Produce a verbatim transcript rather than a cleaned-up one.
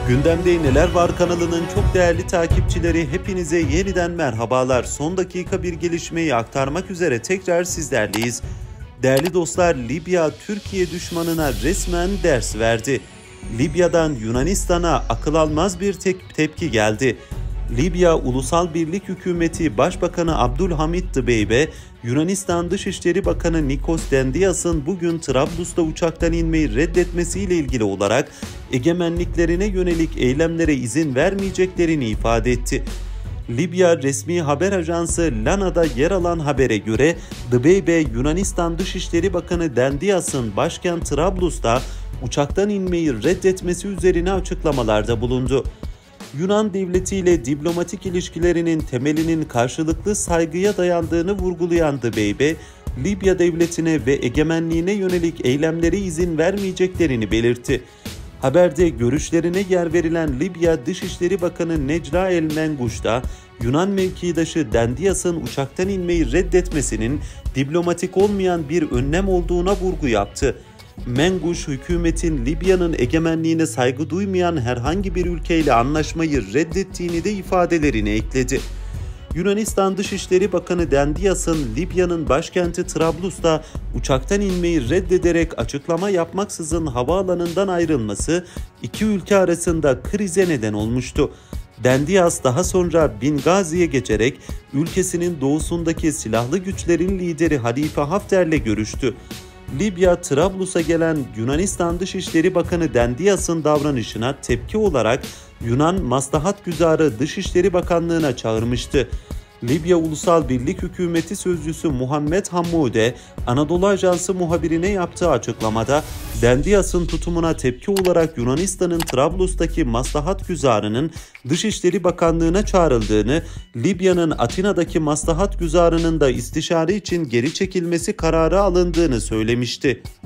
Gündemde Neler Var kanalının çok değerli takipçileri, hepinize yeniden merhabalar. Son dakika bir gelişmeyi aktarmak üzere tekrar sizlerleyiz. Değerli dostlar, Libya Türkiye düşmanına resmen ders verdi. Libya'dan Yunanistan'a akıl almaz bir tek tepki geldi. Libya Ulusal Birlik Hükümeti Başbakanı Abdülhamit Dibeibe, Yunanistan Dışişleri Bakanı Nikos Dendias'ın bugün Trablus'ta uçaktan inmeyi reddetmesiyle ilgili olarak egemenliklerine yönelik eylemlere izin vermeyeceklerini ifade etti. Libya resmi haber ajansı Lana'da yer alan habere göre Dibeibe, Yunanistan Dışişleri Bakanı Dendias'ın başkent Trablus'ta uçaktan inmeyi reddetmesi üzerine açıklamalarda bulundu. Yunan devletiyle diplomatik ilişkilerinin temelinin karşılıklı saygıya dayandığını vurgulayan Dibeibe, Libya devletine ve egemenliğine yönelik eylemlere izin vermeyeceklerini belirtti. Haberde görüşlerine yer verilen Libya Dışişleri Bakanı Necla El Menguş da Yunan mevkidaşı Dendias'ın uçaktan inmeyi reddetmesinin diplomatik olmayan bir önlem olduğuna vurgu yaptı. Menguş, hükümetin Libya'nın egemenliğine saygı duymayan herhangi bir ülkeyle anlaşmayı reddettiğini de ifadelerine ekledi. Yunanistan Dışişleri Bakanı Dendias'ın Libya'nın başkenti Trablus'ta uçaktan inmeyi reddederek açıklama yapmaksızın havaalanından ayrılması iki ülke arasında krize neden olmuştu. Dendias daha sonra Bingazi'ye geçerek ülkesinin doğusundaki silahlı güçlerin lideri Halife Hafter'le görüştü. Libya, Trablus'a gelen Yunanistan Dışişleri Bakanı Dendias'ın davranışına tepki olarak Yunan Maslahatgüzarı Dışişleri Bakanlığı'na çağırmıştı. Libya Ulusal Birlik Hükümeti Sözcüsü Muhammed Hammude, Anadolu Ajansı muhabirine yaptığı açıklamada Dendias'ın tutumuna tepki olarak Yunanistan'ın Trablus'taki Maslahatgüzarı'nın Dışişleri Bakanlığı'na çağrıldığını, Libya'nın Atina'daki Maslahatgüzarı'nın da istişare için geri çekilmesi kararı alındığını söylemişti.